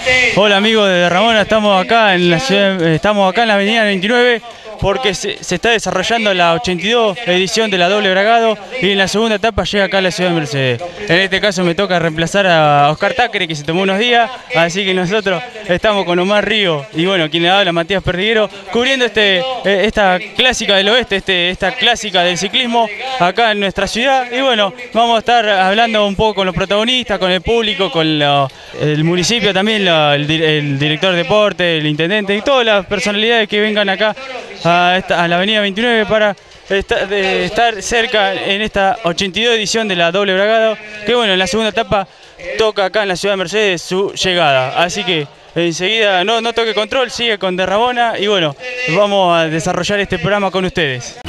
Hola amigos de Ramona, estamos acá en la ciudad, estamos acá en la avenida 29 porque se está desarrollando la 82 edición de la doble bragado y en la segunda etapa llega acá a la ciudad de Mercedes. En este caso me toca reemplazar a Oscar Tacre, que se tomó unos días, así que nosotros estamos con Omar Río y bueno, quien le habla, Matías Perdiguero, cubriendo esta clásica del oeste, esta clásica del ciclismo acá en nuestra ciudad. Y bueno, vamos a estar hablando un poco con los protagonistas, con el público, con el municipio también, el director de deporte, el intendente y todas las personalidades que vengan acá a la avenida 29 para estar cerca en esta 82 edición de la doble bragado, que bueno, en la segunda etapa toca acá en la ciudad de Mercedes su llegada, así que enseguida no toque control, sigue con de Ramona y bueno, vamos a desarrollar este programa con ustedes.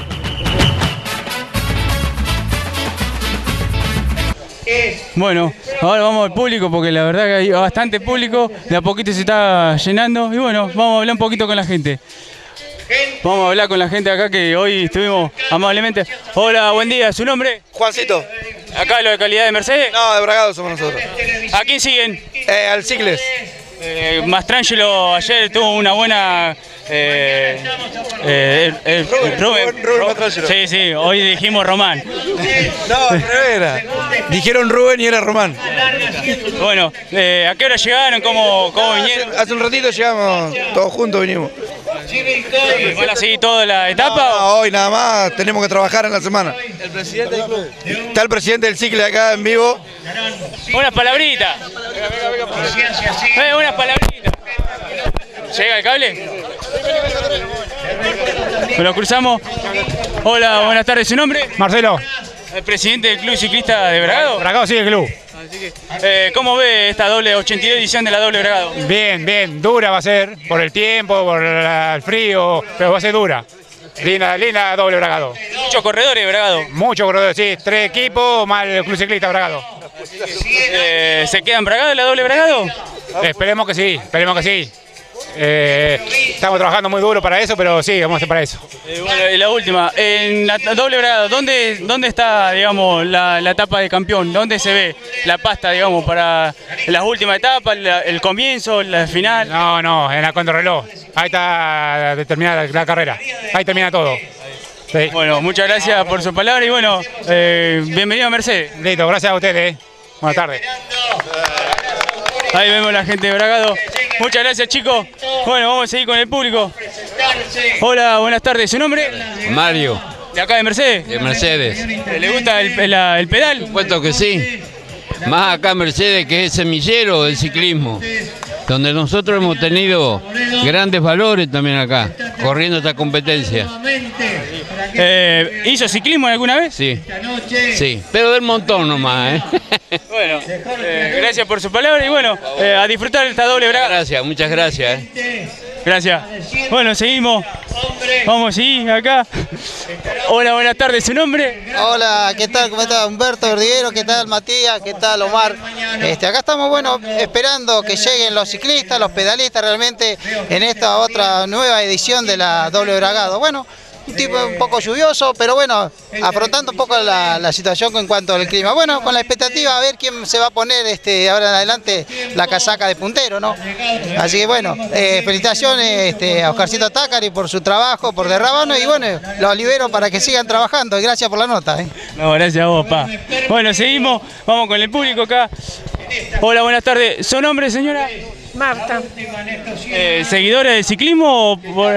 Bueno, ahora vamos al público porque la verdad que hay bastante público, de a poquito se está llenando y bueno, vamos a hablar un poquito con la gente. Vamos a hablar con la gente acá que hoy estuvimos amablemente. Hola, buen día, ¿su nombre? Juancito. ¿Acá lo de calidad de Mercedes? No, de Bragado somos nosotros. ¿A quién siguen? Al Cicles. Mastrangelo ayer tuvo una buena... Rubén Mastrangelo. Sí, hoy dijimos Román. No, al revés era. Dijeron Rubén y era Román. Bueno, ¿a qué hora llegaron? ¿Cómo vinieron? Hace un ratito llegamos, todos juntos vinimos. ¿Van a seguir toda la etapa? No, hoy nada más, tenemos que trabajar en la semana. El presidente del club. Está el presidente del Cicles acá en vivo. Unas palabritas. Unas palabritas. ¿Llega el cable? Lo cruzamos. Hola, buenas tardes. ¿Su nombre? Marcelo. ¿El presidente del Club Ciclista de Bragado? Bragado sigue el club. ¿Cómo ve esta doble 82 edición de la doble bragado? Bien, dura va a ser, por el tiempo, por el frío, pero va a ser dura. Linda doble bragado. Muchos corredores de bragado. Muchos corredores, sí, 3 equipos más el Club Ciclista Bragado. ¿Se quedan bragados en la doble bragado? Esperemos que sí. Estamos trabajando muy duro para eso, pero sí, vamos a hacer para eso. Bueno, y la última, en la doble bragado, ¿dónde está, digamos, la etapa de campeón? ¿Dónde se ve la pasta, digamos, para las últimas etapas, el comienzo, la final? No, en la contrarreloj. Ahí está determinada la carrera. Ahí termina todo. Sí. Bueno, muchas gracias por su palabra y bueno, bienvenido a Mercedes. Listo, gracias a ustedes. Buenas tardes. Ahí vemos la gente de Bragado. Muchas gracias, chicos. Bueno, vamos a seguir con el público. Hola, buenas tardes. ¿Su nombre? Mario. ¿De acá de Mercedes? De Mercedes. ¿Le gusta el pedal? Por supuesto que sí. Más acá Mercedes, que es semillero del ciclismo, donde nosotros hemos tenido grandes valores también acá, corriendo esta competencia. ¿Hizo ciclismo alguna vez? Sí, pero del montón nomás, Bueno, gracias por su palabra y bueno, a disfrutar esta doble bragada. Gracias, muchas gracias. Gracias. Bueno, seguimos. Vamos a seguir acá. Hola, buenas tardes. ¿Su nombre? Hola, ¿qué tal? ¿Cómo está Humberto Perdiguero? ¿Qué tal Matías? ¿Qué tal Omar? Acá estamos, bueno, esperando que lleguen los ciclistas, los pedalistas realmente en esta otra nueva edición de la doble bragado. Bueno, un poco lluvioso, pero bueno, afrontando un poco la situación en cuanto al clima. Bueno, con la expectativa a ver quién se va a poner ahora en adelante la casaca de puntero, ¿no? Así que bueno, felicitaciones a Oscarcito Tacari por su trabajo, por Derrabano y bueno, los libero para que sigan trabajando y gracias por la nota. No, gracias a vos, pa. Bueno, seguimos, vamos con el público acá. Hola, buenas tardes. ¿Su nombre, señora? Marta. ¿Seguidora del ciclismo?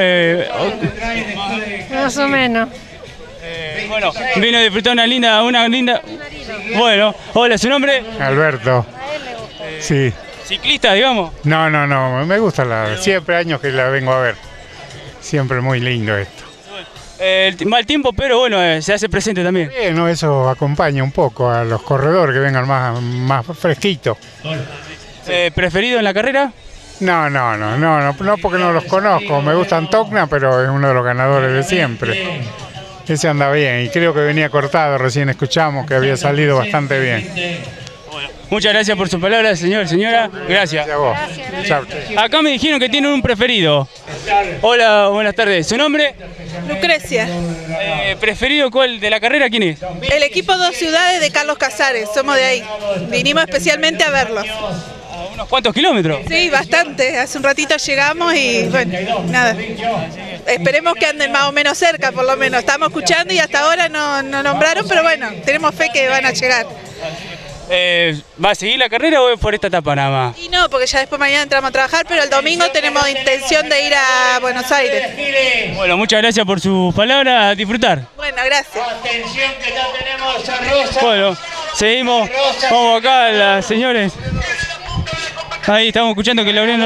Más o menos. Bueno, vino a disfrutar una linda... Bueno, hola, ¿su nombre? Alberto. Sí. ¿Ciclista, digamos? No, me gusta siempre años que la vengo a ver. Siempre muy lindo esto. Mal tiempo, pero bueno, se hace presente también. Bueno, eso acompaña un poco a los corredores que vengan más fresquitos. ¿Preferido en la carrera? No, porque no los conozco. Me gustan Tocna, pero es uno de los ganadores de siempre. Ese anda bien y creo que venía cortado, recién escuchamos que había salido bastante bien. Muchas gracias por su palabra, señora. Gracias. Gracias a vos. Chao. Acá me dijeron que tienen un preferido. Hola, buenas tardes. ¿Su nombre? Lucrecia. ¿Preferido cuál de la carrera quién es? El equipo Dos Ciudades de Carlos Casares, somos de ahí. Vinimos especialmente a verlos. ¿Unos cuantos kilómetros? Sí, bastante. Hace un ratito llegamos y bueno, nada. Esperemos que anden más o menos cerca, por lo menos. Estamos escuchando y hasta ahora no nombraron, pero bueno, tenemos fe que van a llegar. ¿Va a seguir la carrera o es por esta etapa nada más? Y no, porque ya después mañana entramos a trabajar, pero el domingo tenemos intención de ir a Buenos Aires. Bueno, muchas gracias por sus palabras, a disfrutar. Bueno, gracias. Bueno, seguimos, vamos acá, las señores. Ahí estamos escuchando que Laureano...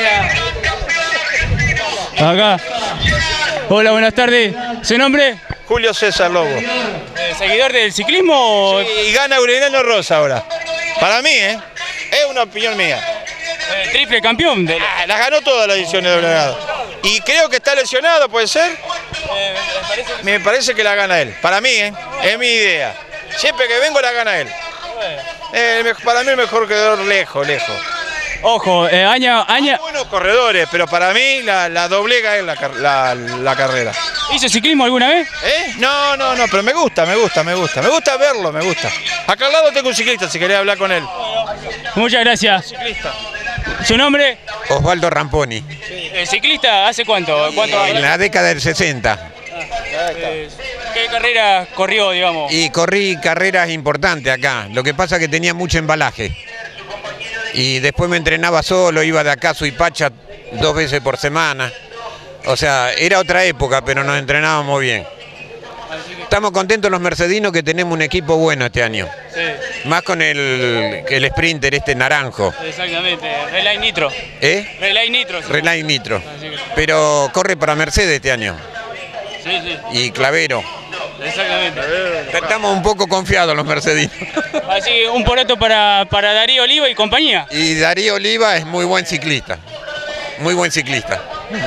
Acá. Hola, buenas tardes. ¿Su nombre? Julio César Lobo. ¿Seguidor del ciclismo? Sí, y gana Aureliano Rosa ahora. Para mí, es una opinión mía. Triple campeón. Las ganó todas las ediciones de Obligado. Y creo que está lesionado, ¿puede ser? Me parece que la gana él. Para mí, es mi idea. Siempre que vengo la gana él. Para mí el mejor corredor lejos. Ojo, Aña... Buenos corredores, pero para mí la doblega es la carrera. ¿Hizo ciclismo alguna vez? No, pero me gusta verlo, me gusta. Acá al lado tengo un ciclista, si querés hablar con él. Muchas gracias. ¿Su nombre? Osvaldo Ramponi. ¿Ciclista hace cuánto años? En la década del 60. ¿Qué carrera corrió, digamos? Y corrí carreras importantes acá. Lo que pasa es que tenía mucho embalaje. Y después me entrenaba solo, iba de acá a Suipacha 2 veces por semana. O sea, era otra época, pero nos entrenábamos bien. Estamos contentos los mercedinos que tenemos un equipo bueno este año. Sí. Más con el Sprinter naranjo. Exactamente, Relay Nitro. Relay Nitro. Sí. Relay Nitro. Pero corre para Mercedes este año. Sí. Y Clavero. Exactamente. Estamos un poco confiados los mercedinos. Así que un poroto para Darío Oliva y compañía. Y Darío Oliva es muy buen ciclista. Muy buen ciclista.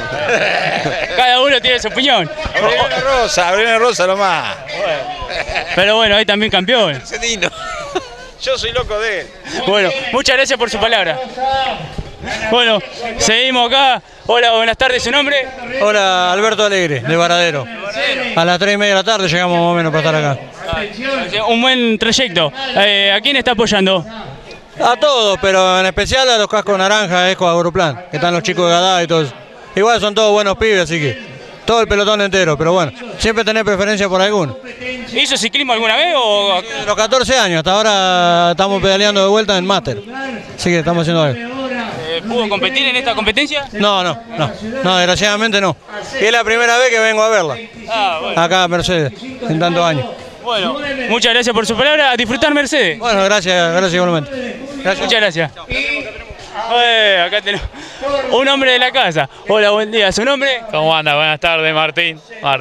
Cada uno tiene su opinión. Aureliano Rosa nomás. Pero bueno, hay también campeón. Mercedino. Yo soy loco de él. Bueno, muchas gracias por su palabra. Bueno, seguimos acá. Hola, buenas tardes, ¿su nombre? Hola, Alberto Alegre, de Varadero. A las 3:30 de la tarde llegamos más o menos para estar acá. Un buen trayecto. ¿A quién está apoyando? A todos, pero en especial a los cascos naranjas, Esco Agroplan, que están los chicos de Gadá y todo eso. Igual son todos buenos pibes, así que todo el pelotón entero, pero bueno, siempre tenés preferencia por alguno. ¿Hizo ciclismo alguna vez o...? De los 14 años, hasta ahora estamos pedaleando de vuelta en Máster, así que estamos haciendo algo. ¿Pudo competir en esta competencia? No, desgraciadamente no. Y es la primera vez que vengo a verla, acá a Mercedes, en tantos años. Bueno, muchas gracias por su palabra, a disfrutar Mercedes. Bueno, gracias igualmente. Muchas gracias. Acá tenemos un hombre de la casa. Hola, buen día. ¿Su nombre? ¿Cómo anda? Buenas tardes, Martín.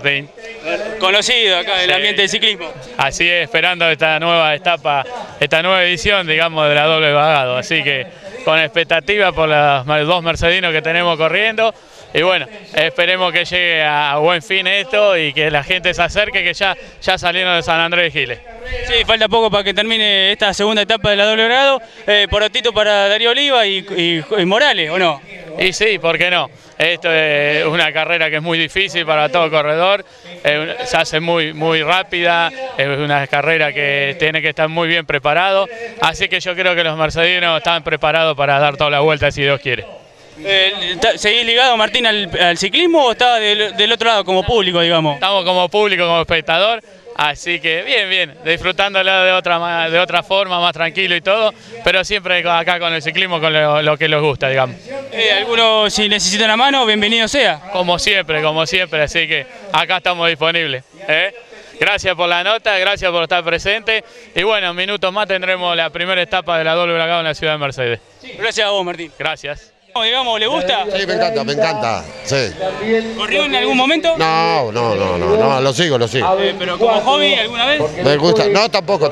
Conocido acá del ambiente del ciclismo. Así es, esperando esta nueva etapa, esta nueva edición, digamos, de la doble vagado. Así que con expectativa por los 2 mercedinos que tenemos corriendo. Y bueno, esperemos que llegue a buen fin esto y que la gente se acerque, que ya salieron de San Andrés de Giles. Sí, falta poco para que termine esta segunda etapa de la doble grado. Porotito para Darío Oliva y Morales, ¿o no? Y sí, ¿por qué no? Esto es una carrera que es muy difícil para todo corredor, se hace muy rápida, es una carrera que tiene que estar muy bien preparado, así que yo creo que los mercedinos están preparados para dar toda la vuelta si Dios quiere. ¿Seguís ligado, Martín, al ciclismo o estás del otro lado como público, digamos? Estamos como público, como espectador, así que bien, disfrutándolo de otra forma, más tranquilo y todo, pero siempre acá con el ciclismo, con lo que les gusta, digamos. ¿Algunos si necesitan la mano, bienvenido sea? Como siempre, así que acá estamos disponibles. Gracias por la nota, gracias por estar presente y bueno, en minutos más tendremos la primera etapa de la doble bragado en la ciudad de Mercedes. Gracias a vos, Martín. Gracias. Digamos, ¿le gusta? Sí, me encanta, sí. ¿Corrió en algún momento? No, lo sigo. ¿Pero como hobby alguna vez? Me gusta, no, tampoco.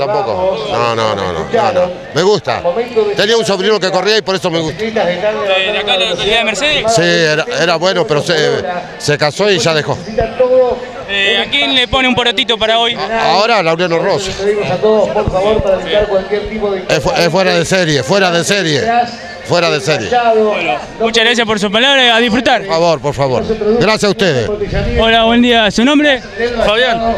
No. Me gusta. Tenía un sobrino que corría y por eso me gusta. ¿De acá de la localidad de Mercedes? Sí, era bueno, pero se casó y ya dejó. ¿A quién le pone un porotito para hoy? Ahora Laureano Rosa. Es fuera de serie. fuera de serie. Bueno, muchas gracias por su palabra, a disfrutar. Por favor. Gracias a ustedes. Hola, buen día. ¿Su nombre? Fabián.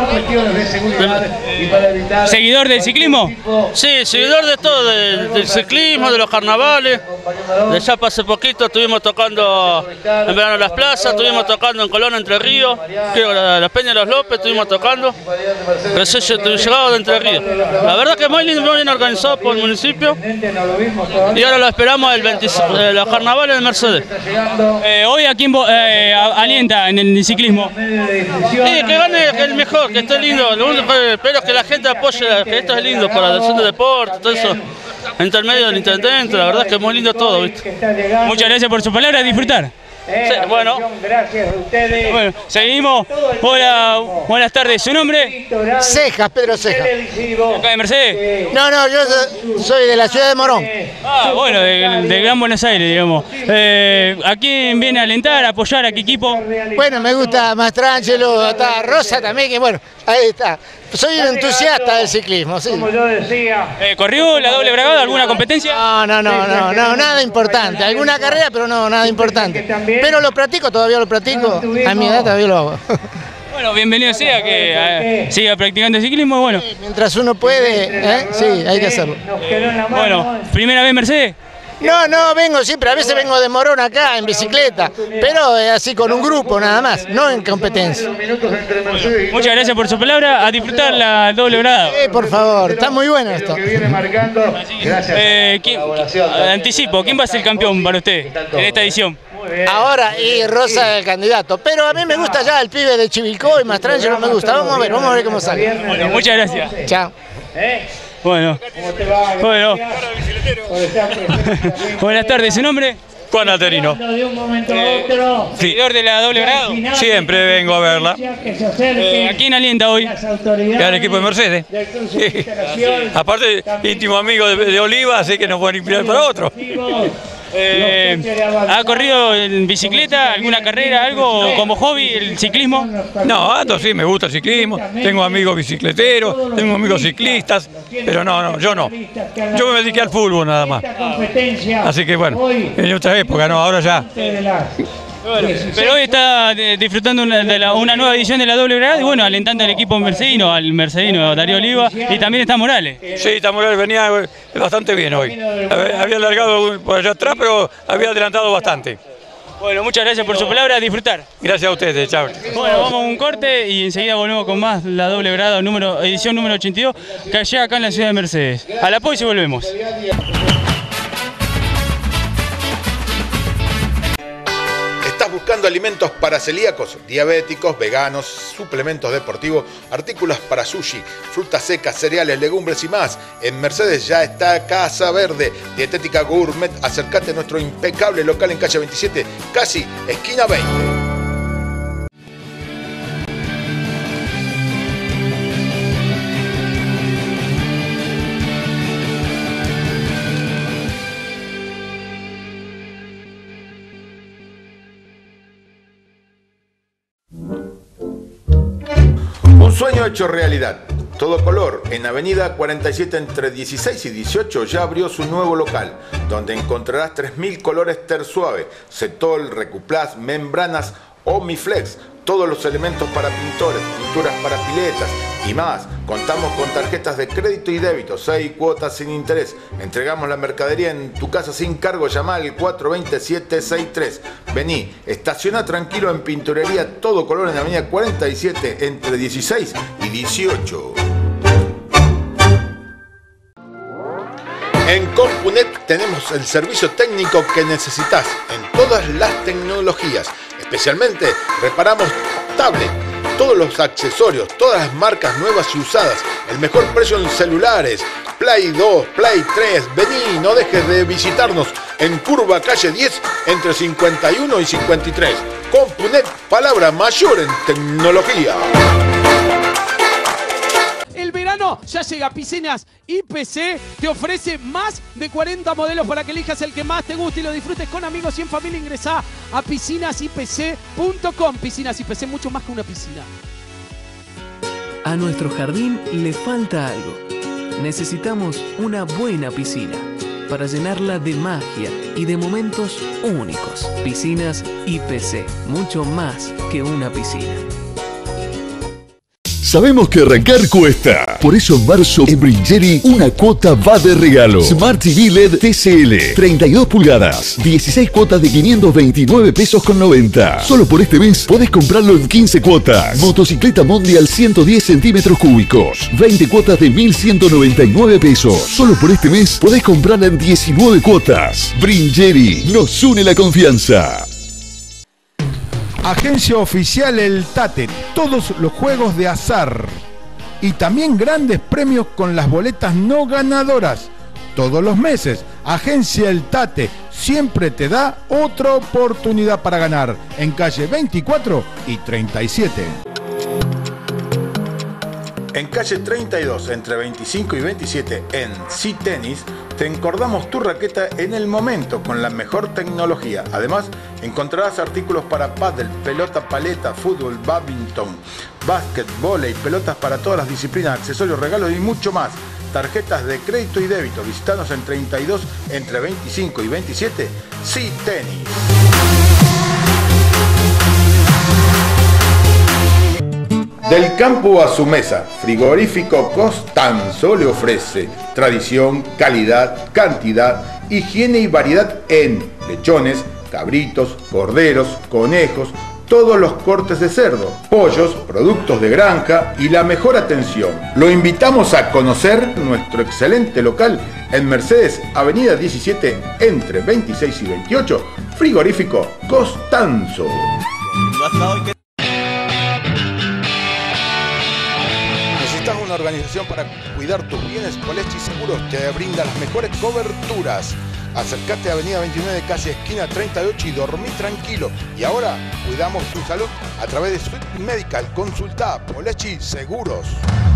¿Seguidor del ciclismo? Sí, seguidor de todo, del ciclismo, de los carnavales. De ya hace poquito estuvimos tocando en verano en las plazas, estuvimos tocando en Colón, Entre Ríos, creo la Peña de los López, estuvimos tocando. Recién llegado de Entre Ríos. La verdad que es muy lindo, muy bien organizado por el municipio. Y ahora lo esperamos los carnavales de Mercedes. Hoy a quién alienta en el ciclismo. Sí, que gane el mejor, que esté lindo. Lo único que espero es que la gente apoye, que esto es lindo para la acción de deporte, todo eso. Intermedio del intendente, la verdad es que es muy lindo todo, ¿viste? Muchas gracias por su palabra, a disfrutar. Sí, bueno. Gracias a ustedes. Bueno, seguimos. Hola, buenas tardes. ¿Su nombre? Cejas, Pedro Cejas. ¿Acá de Mercedes? No, yo soy de la ciudad de Morón. Ah, bueno, del Gran Buenos Aires, digamos. ¿A quién viene a alentar, a apoyar, a qué equipo? Bueno, me gusta Mastrangelo, está Rosa también, que bueno, ahí está. Soy un entusiasta del ciclismo, sí. Como yo decía. ¿Corrió la doble bragada, alguna competencia? No, nada importante. Alguna carrera, pero no, nada importante. Pero lo practico, todavía lo practico. A mi edad todavía lo hago. Bueno, bienvenido sea que siga practicando el ciclismo, bueno. Mientras uno puede, sí, hay que hacerlo. Bueno, ¿primera vez Mercedes? No, vengo siempre, a veces vengo de Morón acá en bicicleta, pero así con un grupo nada más, no en competencia. Muchas gracias por su palabra, a disfrutar la doble bragada. Por favor, está muy bueno esto. Anticipo, ¿quién va a ser el campeón para usted en esta edición? Ahora, y Rosa el candidato, pero a mí me gusta ya el pibe de Chivilcoy, Mastrangelo me gusta, vamos a ver cómo sale. Bueno, muchas gracias. Chao. Bueno, buenas tardes, ¿su nombre? Juan Aterino. ¿Seguidor de la doble bragada? Siempre vengo a verla. ¿A quién alienta hoy? Al equipo de Mercedes. Aparte, íntimo amigo de Oliva, así que nos pueden inspirar para otro. ¿Ha corrido en bicicleta, alguna carrera, algo como hobby, el ciclismo? No, ando sí, me gusta el ciclismo, tengo amigos bicicleteros, tengo amigos ciclistas, pero no, yo no. Yo me dediqué al fútbol nada más. Así que bueno, en otra época, no, ahora ya. Bueno, pero hoy está disfrutando una nueva edición de la doble bragada y bueno, alentando al equipo mercedino, al mercedino Darío Oliva y también está Morales. Sí, está Morales, venía bastante bien hoy. Había alargado por allá atrás, pero había adelantado bastante. Bueno, muchas gracias por su palabra, a disfrutar. Gracias a ustedes, chao. Bueno, vamos a un corte y enseguida volvemos con más la doble bragada, edición número 82, que llega acá en la ciudad de Mercedes. A la pausa y volvemos. ¿Estás buscando alimentos para celíacos, diabéticos, veganos, suplementos deportivos, artículos para sushi, frutas secas, cereales, legumbres y más? En Mercedes ya está Casa Verde, dietética gourmet. Acércate a nuestro impecable local en calle 27, casi esquina 20. Un sueño hecho realidad. Todo color, en Avenida 47 entre 16 y 18 ya abrió su nuevo local, donde encontrarás 3000 colores Tersuave, Cetol, Recuplast, membranas, Omiflex, todos los elementos para pintores, pinturas para piletas y más. Contamos con tarjetas de crédito y débito, 6 cuotas sin interés. Entregamos la mercadería en tu casa sin cargo. Llama al 420-763. Vení, estaciona tranquilo en Pinturería Todo Color en Avenida 47 entre 16 y 18. En Compunet tenemos el servicio técnico que necesitas en todas las tecnologías. Especialmente reparamos tablet, todos los accesorios, todas las marcas nuevas y usadas, el mejor precio en celulares, Play 2, Play 3. Vení, no dejes de visitarnos en Curva Calle 10 entre 51 y 53. Compunet, palabra mayor en tecnología. El verano ya llega. Piscinas IPC te ofrece más de 40 modelos para que elijas el que más te guste y lo disfrutes con amigos y en familia. Ingresá a piscinasipc.com. Piscinas IPC, mucho más que una piscina. A nuestro jardín le falta algo. Necesitamos una buena piscina. para llenarla de magia y de momentos únicos. Piscinas IPC, mucho más que una piscina. Sabemos que arrancar cuesta. Por eso en marzo en Bringeri una cuota va de regalo. Smart TV LED TCL, 32 pulgadas, 16 cuotas de 529 pesos con 90. Solo por este mes podés comprarlo en 15 cuotas. Motocicleta Mondial 110 centímetros cúbicos, 20 cuotas de 1.199 pesos. Solo por este mes podés comprarla en 19 cuotas. Bringeri, nos une la confianza. Agencia oficial El Tate, todos los juegos de azar y también grandes premios con las boletas no ganadoras. Todos los meses, Agencia El Tate siempre te da otra oportunidad para ganar en calle 24 y 37. En calle 32, entre 25 y 27, en C-Tennis, te encordamos tu raqueta en el momento con la mejor tecnología. Además, encontrarás artículos para pádel, pelota, paleta, fútbol, badminton, básquet, vóley, pelotas para todas las disciplinas, accesorios, regalos y mucho más. Tarjetas de crédito y débito. Visitanos en 32, entre 25 y 27, C-Tennis. Del campo a su mesa, Frigorífico Costanzo le ofrece tradición, calidad, cantidad, higiene y variedad en lechones, cabritos, corderos, conejos, todos los cortes de cerdo, pollos, productos de granja y la mejor atención. Lo invitamos a conocer nuestro excelente local en Mercedes, Avenida 17, entre 26 y 28, Frigorífico Costanzo. ¿Necesitas una organización para cuidar tus bienes? Polechi Seguros te brinda las mejores coberturas. Acércate a Avenida 29, casi esquina 38 y dormí tranquilo. Y ahora cuidamos tu salud a través de Suite Medical. Consulta Polechi Seguros.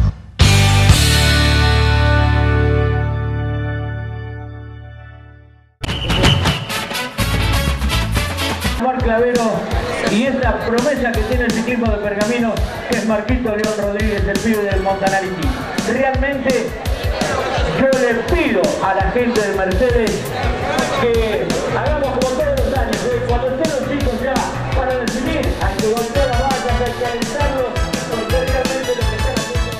Marc Clavero y esta promesa que tiene el ciclismo de Pergamino, que es Marquito León Rodríguez, el pibe del Montanarity. Realmente yo le pido a la gente de Mercedes que hagamos como todos los años, que cuando estén los chicos ya para definir, hay que golpear las vallas, hay que alentarlos, porque realmente lo que están haciendo.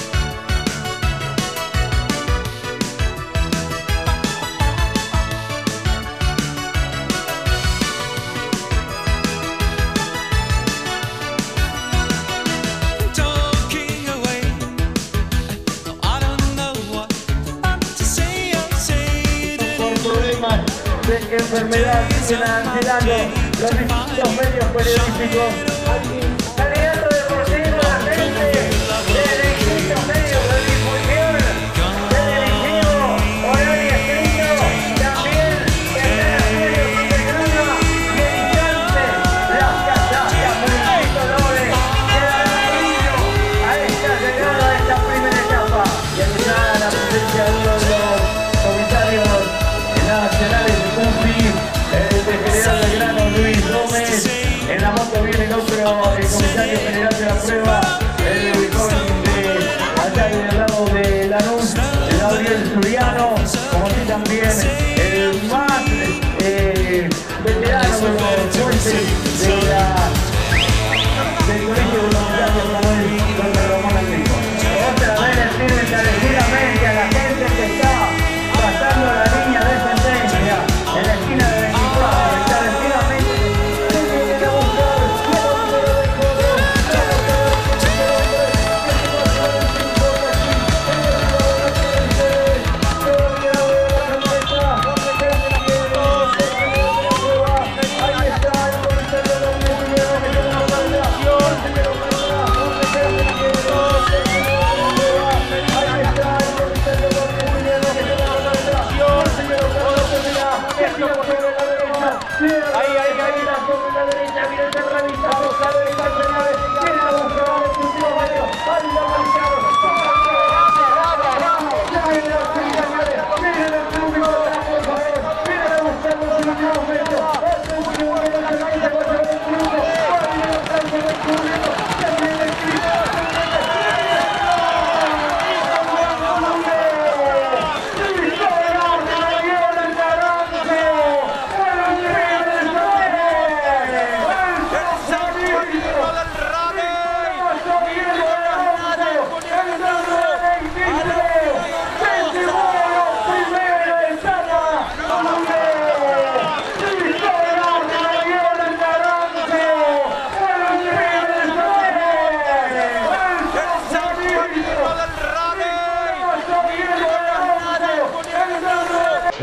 De enfermedad que han llegado los distintos medios periodísticos. Candidato deportivo, la gente de distintos medios de difusión, de directivo, horario escrito, también en los medios de programa y editantes, las casas de Apercito Doble, que darán brillo a esta llegada, a esta primera etapa. Y está la presencia de uno de los comisarios nacionales. El general Belgrano, Luis Gómez, en la moto viene el otro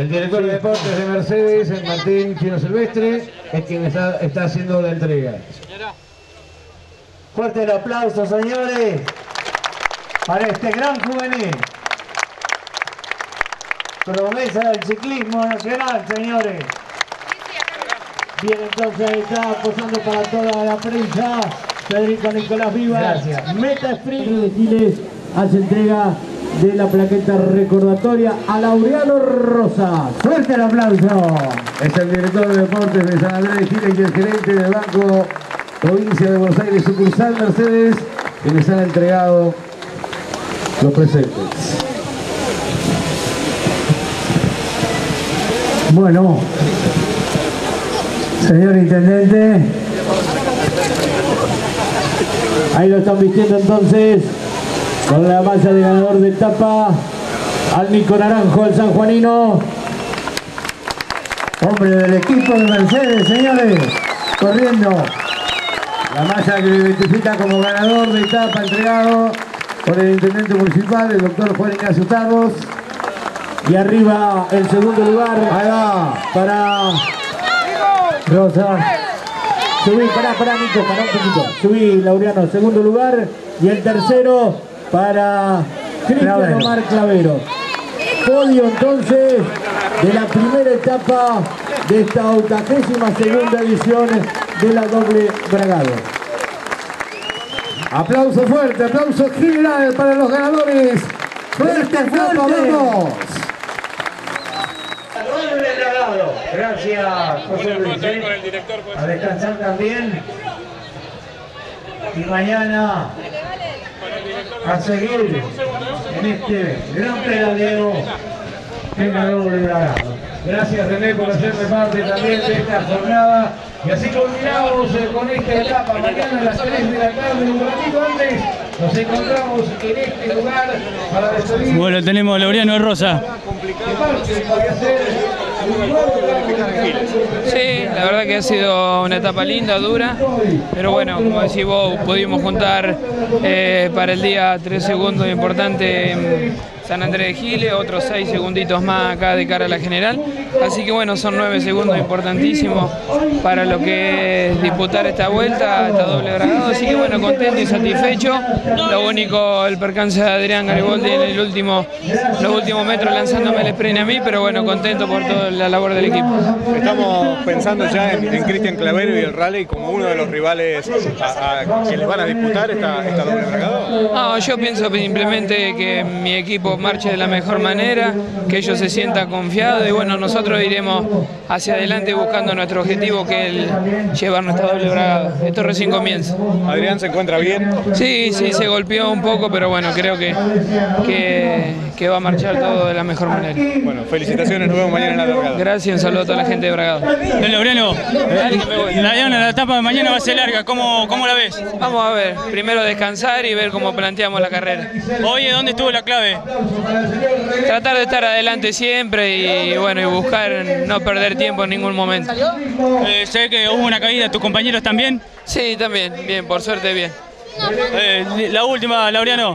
El director de deportes de Mercedes, Martín Chino Silvestre, es quien está haciendo la entrega. Fuerte el aplauso, señores, para este gran juvenil. Promesa del ciclismo nacional, señores. Bien, entonces está posando para toda la prensa Federico Nicolás Vivas. Gracias. Meta Sprint de Giles hace entrega de la plaqueta recordatoria a Laureano Rosas. Fuerte el aplauso. Es el director de deportes de San Andrés de Giles y el gerente del Banco Provincia de Buenos Aires, sucursal Mercedes, que les han entregado los presentes. Bueno, señor intendente, ahí lo están vistiendo entonces con la malla de ganador de etapa al Nico Naranjo, el sanjuanino, hombre del equipo de Mercedes, señores, corriendo la malla que lo identifica como ganador de etapa, entregado por el intendente municipal, el doctor Juan Ignacio Tarros. Y arriba el segundo lugar, ahí va, para Rosa. Subí, pará Nico, pará un poquito. Subí, Laureano, segundo lugar. Y el tercero para Cristian Omar Clavero. Podio entonces de la primera etapa de esta 82ª edición de la doble bragado. Aplauso fuerte, aplauso general para los ganadores. Fuerte, vamos. Gracias, José Luis. A descansar también. Y mañana a seguir en este gran pedaleo en la doble bragado. Gracias, René, por hacerme parte también de esta jornada. Y así culminamos con esta etapa. Mañana a las 3 de la tarde, un ratito antes, nos encontramos en este lugar para despedir. Bueno, tenemos a Laureano Rosa. Sí, la verdad que ha sido una etapa linda, dura, pero bueno, como decís vos, pudimos juntar para el día 3 segundos importantes en San Andrés de Giles, otros 6 segunditos más acá de cara a la general, así que bueno, son 9 segundos importantísimos para lo que es disputar esta vuelta, esta doble bragado, así que bueno, contento y satisfecho. Lo único, el percance de Adrián Gariboldi en los últimos metros lanzándome el sprint a mí, pero bueno, contento por toda la labor del equipo. Estamos pensando ya en Cristian Clavero y el rally como uno de los rivales que les van a disputar esta doble bragado. No, yo pienso simplemente que mi equipo marche de la mejor manera, que ellos se sientan confiados y bueno, nosotros iremos hacia adelante buscando nuestro objetivo, que es llevar nuestra doble bragada. Esto recién comienza. ¿Adrián se encuentra bien? Sí, se golpeó un poco, pero bueno, creo que va a marchar todo de la mejor manera. Bueno, felicitaciones, nos vemos mañana en la bragada. Gracias, un saludo a toda la gente de Bragado. Laureano, la etapa de mañana va a ser larga, ¿cómo la ves? Vamos a ver, primero descansar y ver cómo planteamos la carrera. Oye, ¿dónde estuvo la clave? Tratar de estar adelante siempre y bueno, y buscar no perder tiempo en ningún momento. Sé que hubo una caída, ¿tus compañeros también? Sí, también, bien, por suerte bien. La última, Laureano.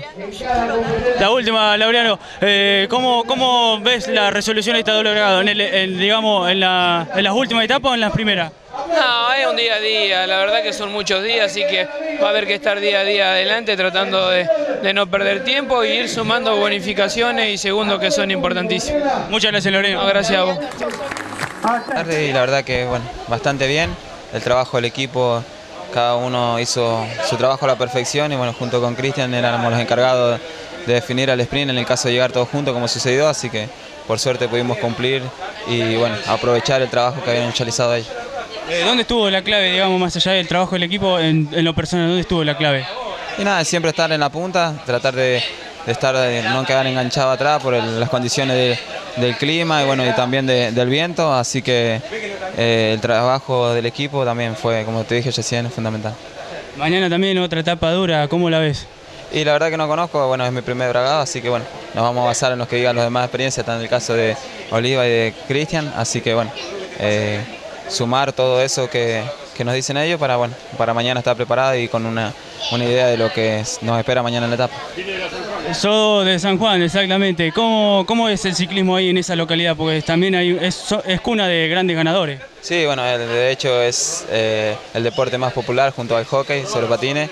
¿Cómo ves la resolución de esta doble bragado? Digamos, en las últimas etapas o en las primeras? No, es un día a día, la verdad que son muchos días, así que va a haber que estar día a día adelante tratando de no perder tiempo y ir sumando bonificaciones y segundos que son importantísimos. Muchas gracias, Laureano. No, gracias a vos. Y la verdad que bueno, bastante bien, el trabajo del equipo, cada uno hizo su trabajo a la perfección y bueno, junto con Cristian éramos los encargados de definir al sprint en el caso de llegar todos juntos como sucedió, así que por suerte pudimos cumplir y bueno, aprovechar el trabajo que habían realizado ellos. ¿Dónde estuvo la clave, digamos, más allá del trabajo del equipo, en lo personal, dónde estuvo la clave? Y nada, siempre estar en la punta, tratar de no quedar enganchado atrás por las condiciones del clima y bueno, y también del viento, así que el trabajo del equipo también fue, como te dije recién, fundamental. Mañana también otra etapa dura, ¿cómo la ves? Y la verdad que no conozco, bueno, es mi primer bragado, así que bueno, nos vamos a basar en los que digan los demás experiencias, está en el caso de Oliva y de Cristian, así que bueno, sumar todo eso que nos dicen ellos para, bueno, para mañana estar preparado y con una idea de lo que nos espera mañana en la etapa. Sos de San Juan, exactamente. ¿Cómo es el ciclismo ahí en esa localidad? Porque también es cuna de grandes ganadores. Sí, bueno, de hecho es el deporte más popular junto al hockey sobre patines.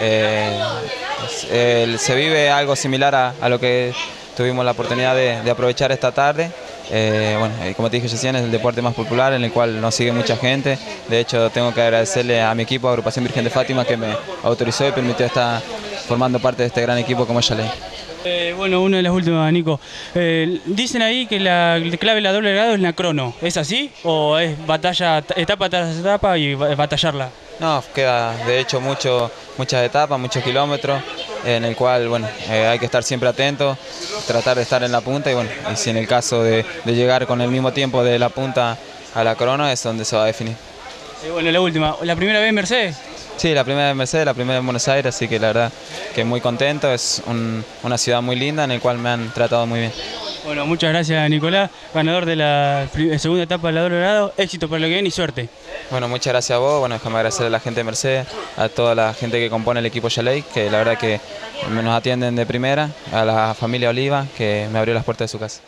Se vive algo similar a lo que tuvimos la oportunidad de aprovechar esta tarde. Bueno, como te dije recién, es el deporte más popular en el cual nos sigue mucha gente. De hecho, tengo que agradecerle a mi equipo, Agrupación Virgen de Fátima, que me autorizó y permitió estar formando parte de este gran equipo como es Yaley. Bueno, una de las últimas, Nico. Dicen ahí que la clave de la doble grado es la crono. ¿Es así? ¿O es batalla etapa tras etapa y batallarla? No, queda de hecho muchas etapas, muchos kilómetros, en el cual bueno, hay que estar siempre atento, tratar de estar en la punta y bueno, y si en el caso de llegar con el mismo tiempo de la punta a la crono es donde se va a definir. Bueno, la última, ¿la primera vez en Mercedes? Sí, la primera en Mercedes, la primera en Buenos Aires, así que la verdad que muy contento, es una ciudad muy linda en la cual me han tratado muy bien. Bueno, muchas gracias Nicolás, ganador de la segunda etapa de la doble grado, éxito para lo que viene y suerte. Bueno, muchas gracias a vos, bueno, déjame agradecer a la gente de Mercedes, a toda la gente que compone el equipo Yaley, que la verdad que nos atienden de primera, a la familia Oliva, que me abrió las puertas de su casa.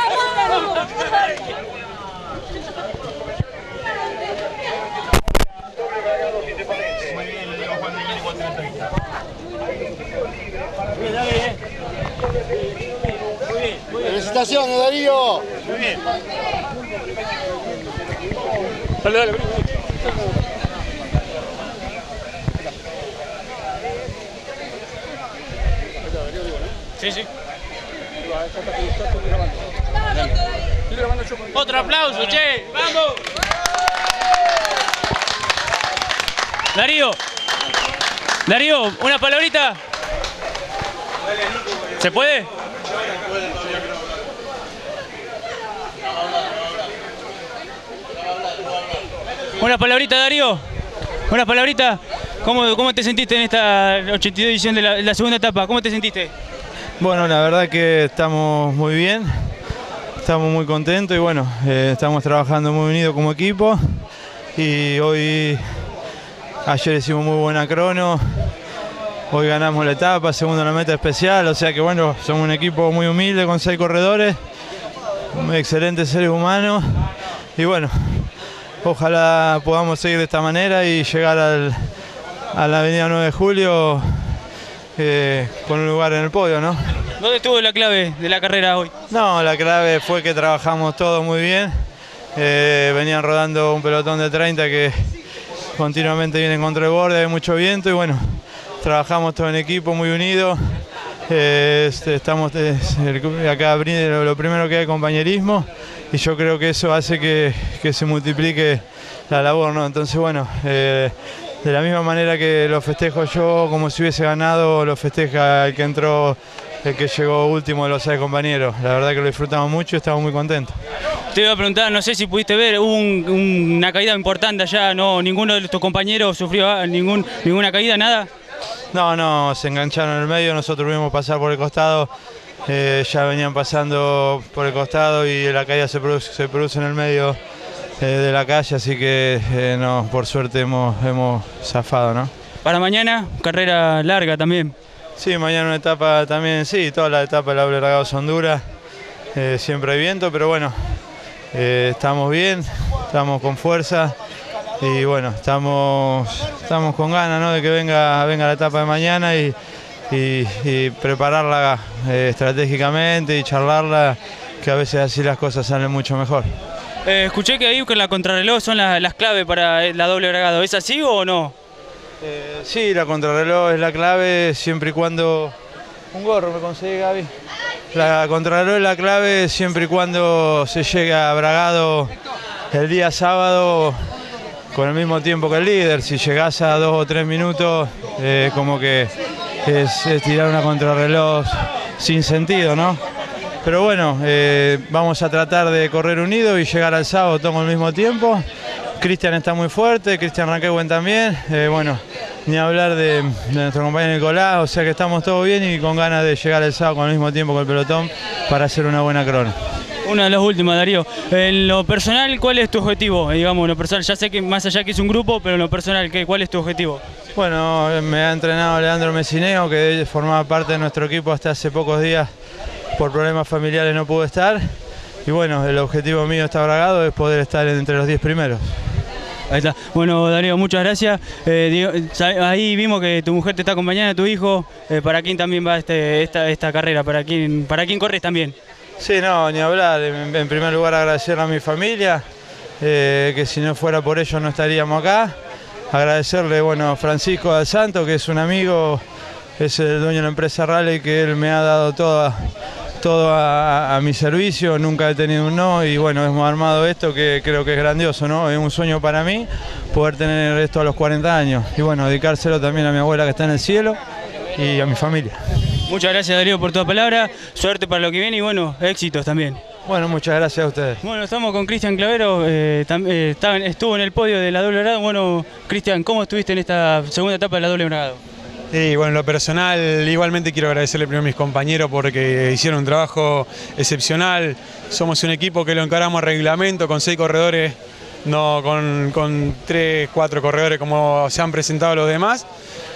¡Felicitaciones, Darío! Muy bien. Dale. Sí. Otro aplauso, che. ¡Vamos! Darío, una palabrita. ¿Se puede? Una palabrita, Darío. Una palabrita. ¿Cómo te sentiste en esta 82 edición de la segunda etapa? ¿Cómo te sentiste? Bueno, la verdad que estamos muy bien. Estamos muy contentos y bueno, estamos trabajando muy unidos como equipo. Y ayer hicimos muy buena crono. Hoy ganamos la etapa, segundo en la meta especial. O sea que bueno, somos un equipo muy humilde con 6 corredores. Excelentes seres humanos. Y bueno, ojalá podamos seguir de esta manera y llegar a la avenida 9 de julio con un lugar en el podio, ¿no? ¿Dónde estuvo la clave de la carrera hoy? No, la clave fue que trabajamos todos muy bien. Venían rodando un pelotón de 30 que continuamente viene contra el borde, hay mucho viento y bueno, trabajamos todo en equipo, muy unidos. Estamos acá, lo primero que hay compañerismo y yo creo que eso hace que se multiplique la labor, ¿no? Entonces bueno, de la misma manera que lo festejo yo como si hubiese ganado, lo festeja el que entró, el que llegó último de los 6 compañeros. La verdad que lo disfrutamos mucho y estamos muy contentos. Te iba a preguntar, no sé si pudiste ver, hubo una caída importante allá, no, ninguno de tus compañeros sufrió ninguna caída, nada. No, se engancharon en el medio, nosotros vimos pasar por el costado, ya venían pasando por el costado y la caída se produce en el medio de la calle, así que no, por suerte hemos zafado, ¿no? Para mañana, carrera larga también. Sí, mañana una etapa también, sí, todas las etapas de la doble grado son duras, siempre hay viento, pero bueno, estamos bien, estamos con fuerza. Y bueno, estamos con ganas, ¿no?, de que venga la etapa de mañana y prepararla estratégicamente y charlarla, que a veces así las cosas salen mucho mejor. Escuché que ahí que la contrarreloj son las claves para la doble bragado, ¿es así o no? Sí, la contrarreloj es la clave siempre y cuando... Un gorro me conseguí, Gaby. La contrarreloj es la clave siempre y cuando se llega a Bragado el día sábado con el mismo tiempo que el líder. Si llegás a 2 o 3 minutos, como que es tirar una contrarreloj sin sentido, ¿no? Pero bueno, vamos a tratar de correr unidos y llegar al sábado todo al mismo tiempo. Cristian está muy fuerte, Cristian Ranquehuen también. Bueno, ni hablar de nuestro compañero Nicolás, o sea que estamos todos bien y con ganas de llegar el sábado con el mismo tiempo que el pelotón para hacer una buena crono. Una de las últimas, Darío. En lo personal, ¿cuál es tu objetivo? Digamos, en lo personal, ya sé que más allá que es un grupo, pero en lo personal, ¿cuál es tu objetivo? Bueno, me ha entrenado Leandro Messineo, que formaba parte de nuestro equipo hasta hace pocos días. Por problemas familiares no pudo estar. Y bueno, el objetivo mío está Bragado, es poder estar entre los 10 primeros. Ahí está. Bueno, Darío, muchas gracias. Ahí vimos que tu mujer te está acompañando, tu hijo. ¿Para quién también va esta carrera? ¿Para quién corres también? Sí, no, ni hablar. En primer lugar agradecerle a mi familia, que si no fuera por ellos no estaríamos acá. Agradecerle, bueno, a Francisco Dal Santo, que es un amigo, es el dueño de la empresa Raleigh, que él me ha dado todo a mi servicio, nunca he tenido un no, y bueno, hemos armado esto que creo que es grandioso, ¿no? Es un sueño para mí poder tener esto a los 40 años y bueno, dedicárselo también a mi abuela que está en el cielo y a mi familia. Muchas gracias, Darío, por tu palabra, suerte para lo que viene y bueno, éxitos también. Bueno, muchas gracias a ustedes. Bueno, estamos con Cristian Clavero, estuvo en el podio de la doble bragado. Bueno, Cristian, ¿cómo estuviste en esta segunda etapa de la doble bragado? Sí, bueno, en lo personal igualmente quiero agradecerle primero a mis compañeros porque hicieron un trabajo excepcional. Somos un equipo que lo encaramos a reglamento con 6 corredores, no con 3, 4 corredores como se han presentado los demás.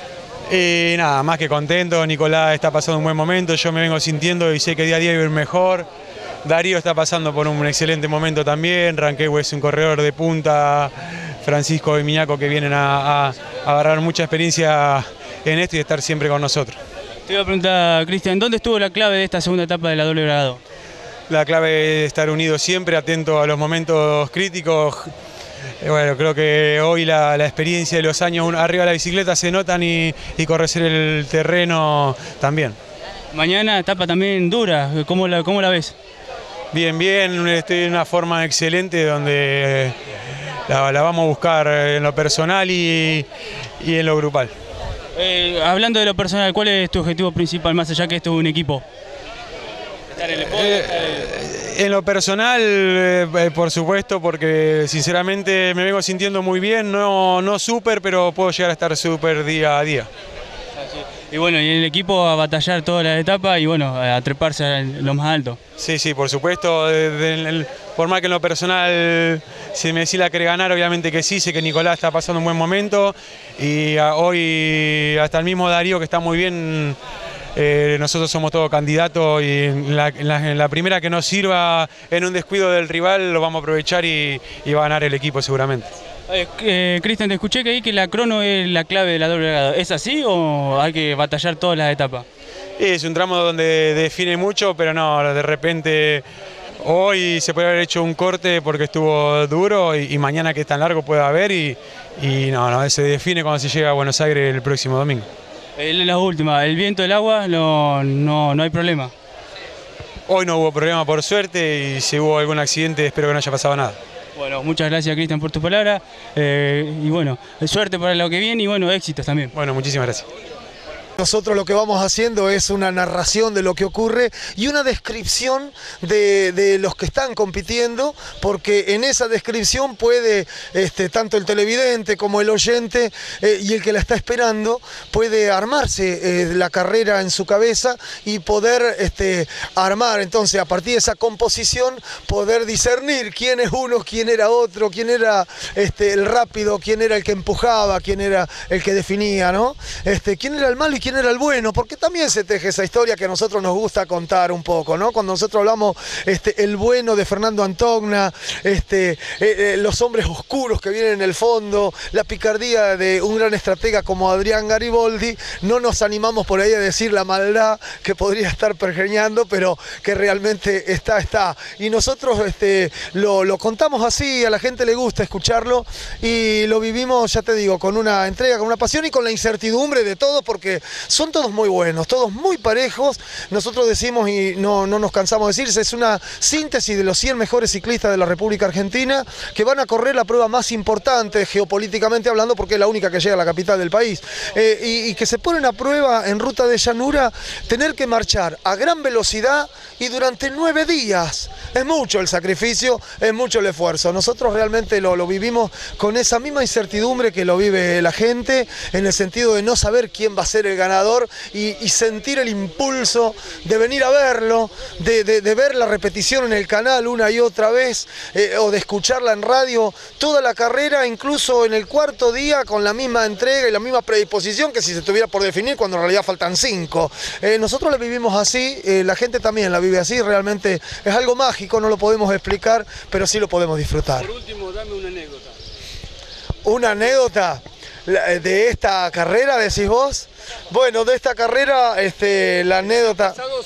Y nada, más que contento, Nicolás está pasando un buen momento, yo me vengo sintiendo y sé que día a día iba a ir mejor. Darío está pasando por un excelente momento también, Ranquehue es un corredor de punta, Francisco y Miñaco que vienen a agarrar mucha experiencia en esto y estar siempre con nosotros. Te iba a preguntar, Cristian, ¿dónde estuvo la clave de esta segunda etapa de la doble bragado? La clave es estar unido siempre, atento a los momentos críticos. Bueno, creo que hoy la experiencia de los años arriba de la bicicleta se notan y conocer el terreno también. Mañana etapa también dura, ¿cómo la ves? Bien, estoy en una forma excelente donde la vamos a buscar en lo personal y en lo grupal. Hablando de lo personal, ¿cuál es tu objetivo principal más allá que esto es un equipo? ¿Estar en el podio? En lo personal, por supuesto, porque sinceramente me vengo sintiendo muy bien, no súper, pero puedo llegar a estar súper día a día. Y bueno, y el equipo a batallar toda la etapa y bueno, a treparse a lo más alto. Sí, por supuesto, por más que en lo personal, si me decís la quiere ganar, obviamente que sí, sé que Nicolás está pasando un buen momento y hoy hasta el mismo Darío que está muy bien, nosotros somos todos candidatos y en la primera que nos sirva en un descuido del rival lo vamos a aprovechar y va a ganar el equipo seguramente. Cristian, te escuché que ahí que la crono es la clave de la doble bragado. ¿Es así o hay que batallar todas las etapas? Es un tramo donde define mucho, pero no, de repente hoy se puede haber hecho un corte porque estuvo duro y mañana que es tan largo puede haber y no, se define cuando se llega a Buenos Aires el próximo domingo. La última, el viento, el agua, no hay problema. Hoy no hubo problema por suerte y si hubo algún accidente espero que no haya pasado nada. Bueno, muchas gracias, Cristian, por tu palabra y bueno, suerte para lo que viene y bueno, éxitos también. Bueno, muchísimas gracias. Nosotros lo que vamos haciendo es una narración de lo que ocurre y una descripción de los que están compitiendo, porque en esa descripción puede tanto el televidente como el oyente y el que la está esperando puede armarse la carrera en su cabeza y poder armar entonces a partir de esa composición poder discernir quién es uno, quién era otro, quién era el rápido, quién era el que empujaba, quién era el que definía, ¿no? Quién era el malo y quién era el bueno, porque también se teje esa historia que a nosotros nos gusta contar un poco, ¿no? Cuando nosotros hablamos el bueno de Fernando Antogna, los hombres oscuros que vienen en el fondo, la picardía de un gran estratega como Adrián Gariboldi, no nos animamos por ahí a decir la maldad que podría estar pergeñando, pero que realmente está. Y nosotros lo contamos así, a la gente le gusta escucharlo y lo vivimos, ya te digo, con una entrega, con una pasión y con la incertidumbre de todo, porque son todos muy buenos, todos muy parejos. Nosotros decimos, y no nos cansamos de decir, es una síntesis de los 100 mejores ciclistas de la República Argentina que van a correr la prueba más importante geopolíticamente hablando, porque es la única que llega a la capital del país, y que se ponen a prueba en ruta de llanura, tener que marchar a gran velocidad y durante 9 días. Es mucho el sacrificio, es mucho el esfuerzo. Nosotros realmente lo vivimos con esa misma incertidumbre que lo vive la gente, en el sentido de no saber quién va a ser el ganador y sentir el impulso de venir a verlo, de ver la repetición en el canal una y otra vez, o de escucharla en radio, toda la carrera, incluso en el cuarto día, con la misma entrega y la misma predisposición que si se estuviera por definir, cuando en realidad faltan 5. Nosotros la vivimos así, la gente también la vive así, realmente es algo mágico, no lo podemos explicar, pero sí lo podemos disfrutar. Por último, dame una anécdota. ¿Una anécdota de esta carrera, decís vos? Bueno, de esta carrera, la anécdota... ¿El pasado